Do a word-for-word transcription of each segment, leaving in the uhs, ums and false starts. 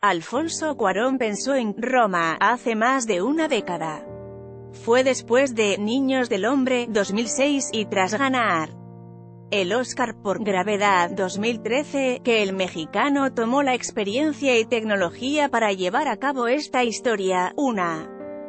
Alfonso Cuarón pensó en Roma hace más de una década. Fue después de Niños del Hombre, dos mil seis, y tras ganar el Oscar por Gravedad, dos mil trece, que el mexicano tomó la experiencia y tecnología para llevar a cabo esta historia, una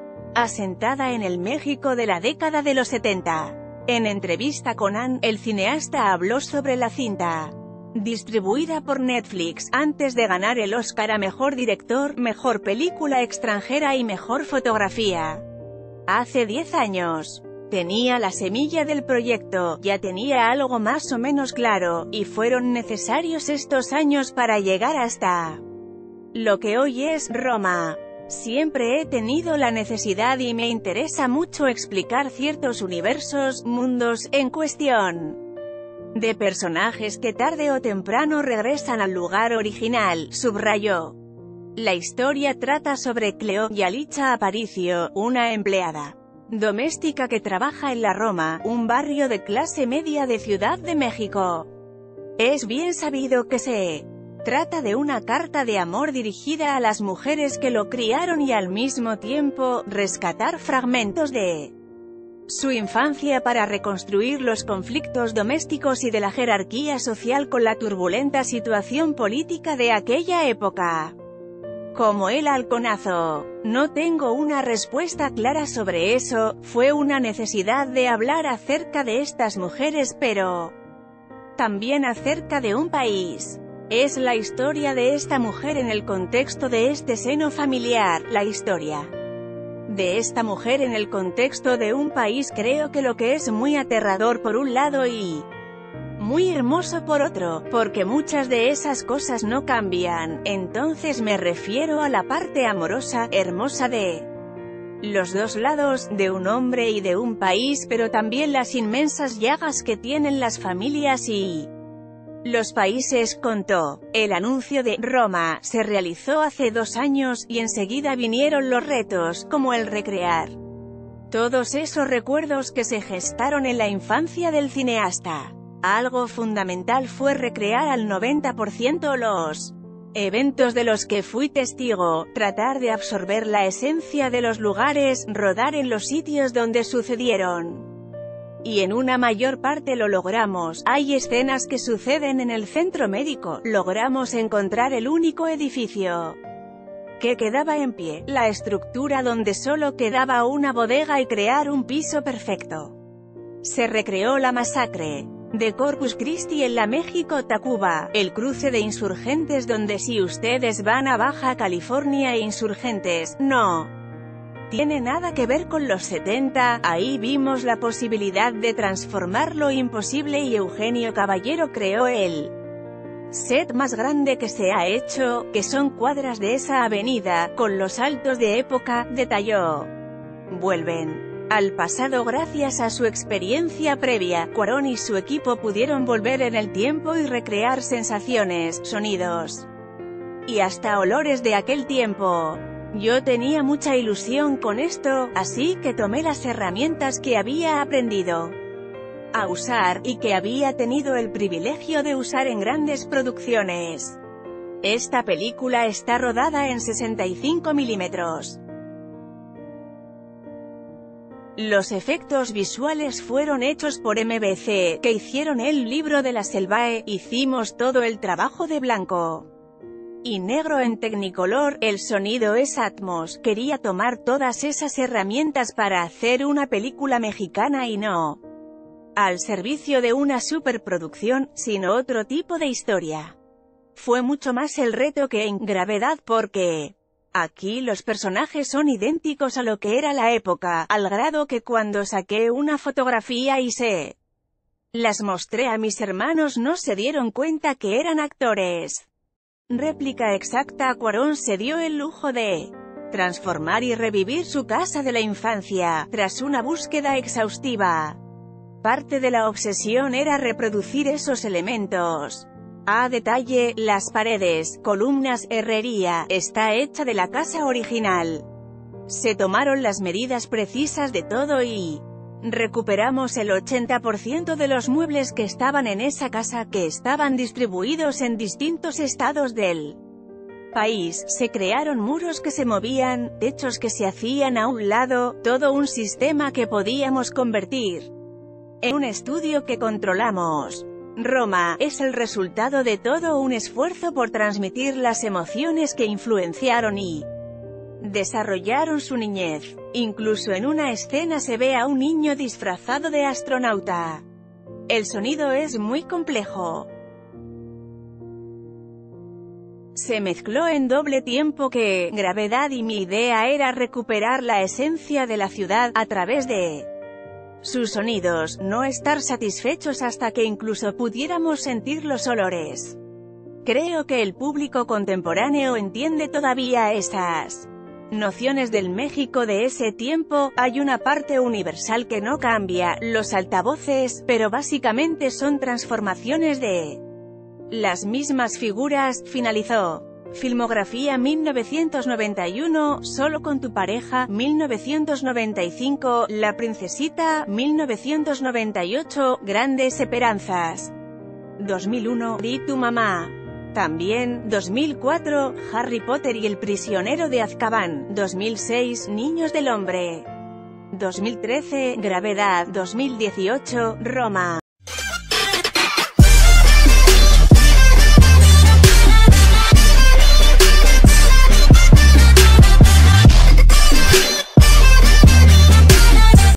asentada en el México de la década de los setenta. En entrevista con Anne, el cineasta habló sobre la cinta, distribuida por Netflix, antes de ganar el Oscar a Mejor Director, Mejor Película Extranjera y Mejor Fotografía. Hace diez años. Tenía la semilla del proyecto, ya tenía algo más o menos claro, y fueron necesarios estos años para llegar hasta lo que hoy es Roma. Siempre he tenido la necesidad y me interesa mucho explicar ciertos universos, mundos, en cuestión de personajes que tarde o temprano regresan al lugar original, subrayó. La historia trata sobre Cleo Yalitza Aparicio, una empleada doméstica que trabaja en la Roma, un barrio de clase media de Ciudad de México. Es bien sabido que se trata de una carta de amor dirigida a las mujeres que lo criaron y al mismo tiempo, rescatar fragmentos de su infancia para reconstruir los conflictos domésticos y de la jerarquía social con la turbulenta situación política de aquella época. Como el halconazo. No tengo una respuesta clara sobre eso, fue una necesidad de hablar acerca de estas mujeres pero también acerca de un país. Es la historia de esta mujer en el contexto de este seno familiar, la historia de esta mujer en el contexto de un país. Creo que lo que es muy aterrador por un lado y muy hermoso por otro, porque muchas de esas cosas no cambian, entonces me refiero a la parte amorosa, hermosa de los dos lados, de un hombre y de un país, pero también las inmensas llagas que tienen las familias y los países, contó. El anuncio de Roma se realizó hace dos años, y enseguida vinieron los retos, como el recrear todos esos recuerdos que se gestaron en la infancia del cineasta. Algo fundamental fue recrear al noventa por ciento los eventos de los que fui testigo, tratar de absorber la esencia de los lugares, rodar en los sitios donde sucedieron. Y en una mayor parte lo logramos. Hay escenas que suceden en el centro médico, logramos encontrar el único edificio que quedaba en pie, la estructura donde solo quedaba una bodega y crear un piso perfecto. Se recreó la masacre de Corpus Christi en la México Tacuba, el cruce de Insurgentes donde si ustedes van a Baja California e Insurgentes, no tiene nada que ver con los setenta, ahí vimos la posibilidad de transformar lo imposible y Eugenio Caballero creó el set más grande que se ha hecho, que son cuadras de esa avenida, con los altos de época, detalló. Vuelven al pasado gracias a su experiencia previa. Cuarón y su equipo pudieron volver en el tiempo y recrear sensaciones, sonidos y hasta olores de aquel tiempo. Yo tenía mucha ilusión con esto, así que tomé las herramientas que había aprendido a usar, y que había tenido el privilegio de usar en grandes producciones. Esta película está rodada en sesenta y cinco milímetros. Los efectos visuales fueron hechos por M B C, que hicieron el libro de la Selvae, hicimos todo el trabajo de blanco y negro en Technicolor, el sonido es Atmos. Quería tomar todas esas herramientas para hacer una película mexicana y no al servicio de una superproducción, sino otro tipo de historia. Fue mucho más el reto que en Gravedad porque aquí los personajes son idénticos a lo que era la época, al grado que cuando saqué una fotografía y se las mostré a mis hermanos no se dieron cuenta que eran actores. Réplica exacta. Cuarón se dio el lujo de transformar y revivir su casa de la infancia, tras una búsqueda exhaustiva. Parte de la obsesión era reproducir esos elementos. A detalle, las paredes, columnas, herrería, está hecha de la casa original. Se tomaron las medidas precisas de todo y recuperamos el ochenta por ciento de los muebles que estaban en esa casa, que estaban distribuidos en distintos estados del país, se crearon muros que se movían, techos que se hacían a un lado, todo un sistema que podíamos convertir en un estudio que controlamos. Roma es el resultado de todo un esfuerzo por transmitir las emociones que influenciaron y desarrollaron su niñez. Incluso en una escena se ve a un niño disfrazado de astronauta. El sonido es muy complejo. Se mezcló en doble tiempo que Gravedad y mi idea era recuperar la esencia de la ciudad a través de sus sonidos, no estar satisfechos hasta que incluso pudiéramos sentir los olores. Creo que el público contemporáneo entiende todavía esas nociones del México de ese tiempo. Hay una parte universal que no cambia, los altavoces, pero básicamente son transformaciones de las mismas figuras. Finalizó. Filmografía mil novecientos noventa y uno, Solo con tu pareja, mil novecientos noventa y cinco, La princesita, mil novecientos noventa y ocho, Grandes esperanzas, dos mil uno, Di tu mamá. También, dos mil cuatro, Harry Potter y el prisionero de Azkaban, dos mil seis, Niños del hombre, dos mil trece, Gravedad, dos mil dieciocho, Roma.